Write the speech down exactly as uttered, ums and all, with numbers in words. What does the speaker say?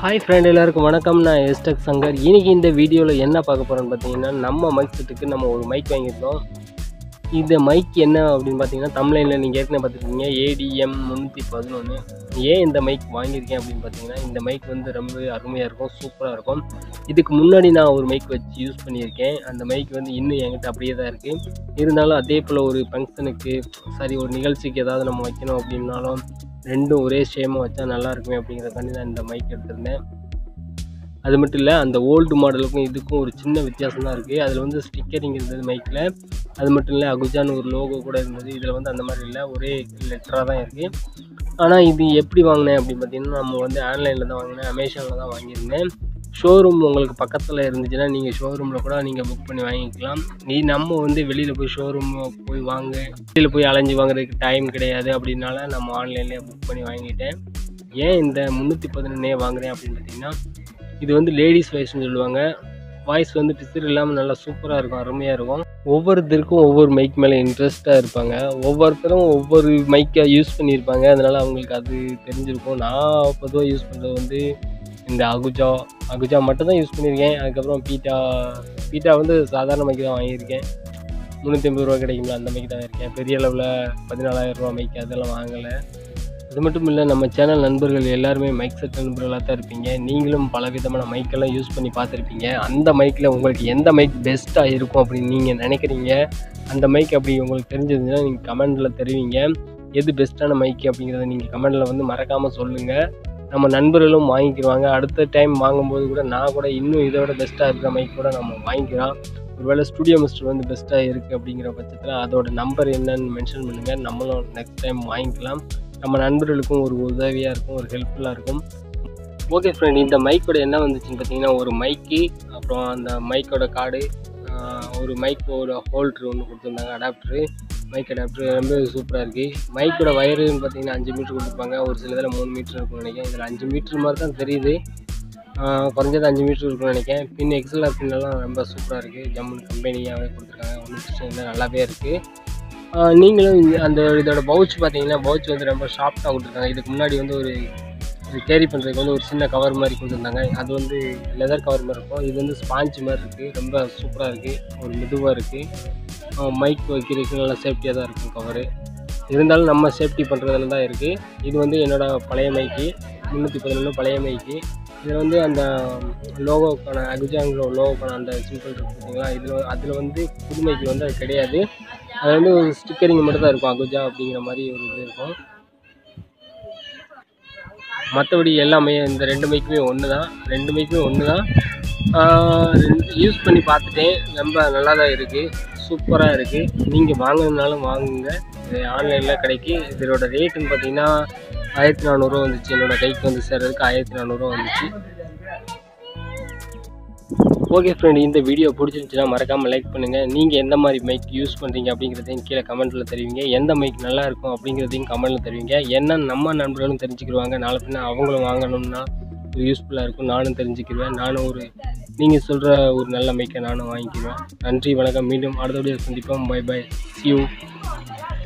Hi friend, எல்லாருக்கும் வணக்கம். நான் எஸ்டெக் சங்கர். இன்னைக்கு இந்த வீடியோவில் என்ன பார்க்க போகிறோன்னு பார்த்தீங்கன்னா, நம்ம மைக் செட்டுக்கு நம்ம ஒரு மைக் வாங்கியிருக்கோம். இந்த மைக் என்ன அப்படின்னு பார்த்தீங்கன்னா, தமிழ்லைனில் நீங்கள் ஏற்கனவே பார்த்துருக்கீங்க ஏடிஎம் முந்நூற்றி பதினொன்று. ஏன் இந்த மைக் வாங்கியிருக்கேன் அப்படின்னு பார்த்தீங்கன்னா, இந்த மைக் வந்து ரொம்ப அருமையாக இருக்கும், சூப்பராக இருக்கும். இதுக்கு முன்னாடி நான் ஒரு மைக் வச்சு யூஸ் பண்ணியிருக்கேன். அந்த மைக் வந்து இன்னும் என்கிட்ட அப்படியே தான் இருக்குது. இருந்தாலும் அதே போல் ஒரு ஃபங்க்ஷனுக்கு சரி ஒரு நிகழ்ச்சிக்கு ஏதாவது நம்ம வைக்கணும் அப்படின்னாலும் ரெண்டும் ஒரே சேமாக வச்சா நல்லா இருக்குமே அப்படிங்கிறதுக்காண்டி நான் இந்த மைக் எடுத்திருந்தேன். அது மட்டும் இல்லை, அந்த ஓல்டு மாடலுக்கும் இதுக்கும் ஒரு சின்ன வித்தியாசம் தான் இருக்குது. அதில் வந்து ஸ்டிக்கரிங் இருந்தது மைக்கில். அது மட்டும் இல்லை, அகுஜான்னு ஒரு லோகோ கூட இருந்தது. இதில் வந்து அந்த மாதிரி இல்லை, ஒரே லெட்டராக தான் இருக்குது. ஆனால் இது எப்படி வாங்கினேன் அப்படின்னு பார்த்தீங்கன்னா, நம்ம வந்து ஆன்லைனில் தான் வாங்கினேன், அமேசானில் தான் வாங்கியிருந்தேன். ஷோரூம் உங்களுக்கு பக்கத்தில் இருந்துச்சுன்னா நீங்கள் ஷோரூமில் கூட நீங்கள் புக் பண்ணி வாங்கிக்கலாம். நீ நம்ம வந்து வெளியில் போய் ஷோரூம் போய் வாங்க, வெளியில் போய் அலைஞ்சி வாங்குறதுக்கு டைம் கிடையாது. அப்படின்னால நம்ம ஆன்லைன்லேயே புக் பண்ணி வாங்கிட்டேன். ஏன் இந்த முந்நூற்றி பதினொன்னே வாங்குறேன் அப்படின்னு பார்த்தீங்கன்னா, இது வந்து லேடிஸ் வாய்ஸ்ன்னு சொல்லுவாங்க. வாய்ஸ் வந்து பிசிறு இல்லாமல் நல்லா சூப்பராக இருக்கும், அருமையாக இருக்கும். ஒவ்வொருத்தருக்கும் ஒவ்வொரு மைக் மேலே இன்ட்ரெஸ்ட்டாக இருப்பாங்க. ஒவ்வொருத்தரும் ஒவ்வொரு மைக்கை யூஸ் பண்ணியிருப்பாங்க. அதனால் அவங்களுக்கு அது தெரிஞ்சிருக்கும். நான் பொதுவாக யூஸ் பண்ணுறது வந்து இந்த அகுஜா அகுஜா மட்டும் தான் யூஸ் பண்ணியிருக்கேன். அதுக்கப்புறம் பீட்டா பீட்டா வந்து சாதாரண மைக்கு தான் வாங்கியிருக்கேன். முந்நூற்றி ஐம்பது ரூபா கிடைக்குங்களா, அந்த மைக்கு தான் இருக்கேன். பெரிய அளவில் பதினாலாயிரம் ரூபா மைக்கு அதெல்லாம் வாங்கலை. அது மட்டும் இல்லை, நம்ம சேனல் நண்பர்கள் எல்லாருமே மைக் செட் நண்பர்களாக தான் இருப்பீங்க. நீங்களும் பல விதமான மைக்கெல்லாம் யூஸ் பண்ணி பார்த்துருப்பீங்க. அந்த மைக்கில் உங்களுக்கு எந்த மைக் பெஸ்ட்டாக இருக்கும் அப்படின்னு நீங்கள் நினைக்கிறீங்க, அந்த மைக் அப்படி உங்களுக்கு தெரிஞ்சதுன்னா நீங்கள் கமெண்டில் தெரிவிங்க. எது பெஸ்ட்டான மைக்கு அப்படிங்கிறத நீங்கள் கமெண்டில் வந்து மறக்காமல் சொல்லுங்கள். நம்ம நண்பர்களும் வாங்கிக்கிடுவாங்க. அடுத்த டைம் வாங்கும்போது கூட நான் கூட இன்னும் இதோட பெஸ்ட்டாக இருக்கிற மைக் கூட நம்ம வாங்கிக்கலாம். ஒருவேளை ஸ்டுடியோ மிஸ்டர் வந்து பெஸ்ட்டாக இருக்குது அப்படிங்கிற பட்சத்தில் அதோட நம்பர் என்னன்னு மென்ஷன் பண்ணுங்கள். நம்மளும் நெக்ஸ்ட் டைம் வாங்கிக்கலாம். நம்ம நண்பர்களுக்கும் ஒரு உதவியாக இருக்கும், ஒரு ஹெல்ப்ஃபுல்லாக இருக்கும். ஓகே ஃப்ரெண்ட், இந்த மைக்கோட என்ன வந்துச்சுன்னு பார்த்தீங்கன்னா, ஒரு மைக்கு, அப்புறம் அந்த மைக்கோட கார்டு, ஒரு மைக்கோட ஹோல்ட்ரு ஒன்று கொடுத்துருந்தாங்க, அடாப்டரு, மைக் அடாப்டர் ரொம்ப சூப்பராக இருக்குது. மைக்கோட வயருன்னு பார்த்தீங்கன்னா அஞ்சு மீட்ரு கொடுத்துருப்பாங்க. ஒரு சில இதில் மூணு மீட்ரு இருக்குன்னு நினைக்கிறேன். இதில் அஞ்சு மீட்ரு மாதிரி தான் தெரியுது. குறைஞ்சது அஞ்சு மீட்ரு இருக்குன்னு நினைக்கிறேன். பின் எக்ஸ்எல்ஆர் பின்னெல்லாம் ரொம்ப சூப்பராக இருக்குது. ஜம்முன்னு கம்பெனியாகவே கொடுத்துருக்காங்க. ஒன்றும் பிரச்சனை இல்லை, நல்லாவே இருக்குது. நீங்களும் அந்த இதோட பவுச் பார்த்தீங்கன்னா, பவுச் வந்து ரொம்ப ஷார்ப்டாக கொடுத்துருக்காங்க. இதுக்கு முன்னாடி வந்து ஒரு கேரி பண்ணுறதுக்கு வந்து ஒரு சின்ன கவர் மாதிரி கொடுத்துருந்தாங்க. அது வந்து லெதர் கவர் மாதிரி இருக்கும். இது வந்து ஸ்பாஞ்ச் மாதிரி இருக்குது. ரொம்ப சூப்பராக இருக்குது, ஒரு மெதுவாக இருக்குது. மைக் வைக்கிறதுக்கு நல்லா சேஃப்டியாக தான் இருக்கும் கவரு. இருந்தாலும் நம்ம சேஃப்டி பண்ணுறதுல தான் இருக்குது. இது வந்து என்னோடய பழைய மைக்கு, முந்நூற்றி பதினொன்று பழைய மைக்கு. இதில் வந்து அந்த லோகோக்கான அகுஜாங்கிற லோகோக்கான அந்த சிம்பிள் இருக்குது பார்த்தீங்களா, இதில் அதில் வந்து புதுமைக்கு வந்து அது கிடையாது. அது வந்து ஒரு ஸ்டிக்கரிங் மட்டும் தான் இருக்கும், அகுஜா அப்படிங்கிற மாதிரி ஒரு இது இருக்கும். மற்றபடி எல்லாமே இந்த ரெண்டு மைக்குமே ஒன்று தான் ரெண்டு மைக்குமே ஒன்று தான் யூஸ் பண்ணி பார்த்துட்டேன். ரொம்ப நல்லா தான் இருக்குது, சூப்பராக இருக்குது. நீங்கள் வாங்கினாலும் வாங்குங்க, இது ஆன்லைனில் கிடைக்கி. இதோட ரேட்டுன்னு பார்த்தீங்கன்னா ஆயிரத்தி நானூறுரூவா வந்துச்சு. என்னோடய கைக்கு வந்து சேர்றதுக்கு ஆயிரத்தி நானூறுரூவா வந்துச்சு. ஓகே ஃப்ரெண்ட், இந்த வீடியோ பிடிச்சிருந்துச்சுன்னா மறக்காமல் லைக் பண்ணுங்கள். நீங்கள் எந்த மாதிரி மைக் யூஸ் பண்ணுறீங்க அப்படிங்கிறதையும் கீழே கமெண்ட்டில் தெரிவிங்க. எந்த மைக் நல்லா இருக்கும் அப்படிங்கிறதையும் கமெண்ட்டில் தெரிவிங்க. ஏன்னா நம்ம நண்பர்களும் தெரிஞ்சுக்கிடுவாங்க. நாளை பின்ன அவங்களும் வாங்கணும்னா ஒரு யூஸ்ஃபுல்லாக இருக்கும். நானும் தெரிஞ்சுக்கிடுவேன். நானும் ஒரு நீங்கள் சொல்கிற ஒரு நல்ல மைக்கை நானும் வாங்கிக்கிடுவேன். நன்றி, வணக்கம். மீண்டும் அடுத்த வீடியோ சந்திப்போம். Bye bye, see you.